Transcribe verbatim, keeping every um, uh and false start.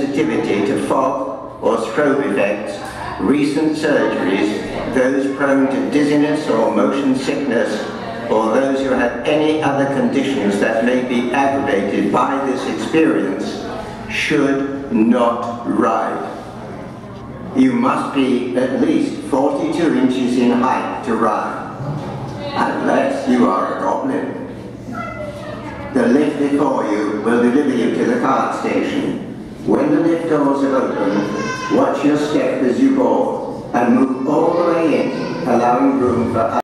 sensitivity to fog or strobe effects, recent surgeries, those prone to dizziness or motion sickness, or those who have any other conditions that may be aggravated by this experience should not ride. You must be at least forty-two inches in height to ride, unless you are a goblin. The lift before you will deliver you to the cart station. When the lift doors are open, watch your step as you board and move all the way in, allowing room for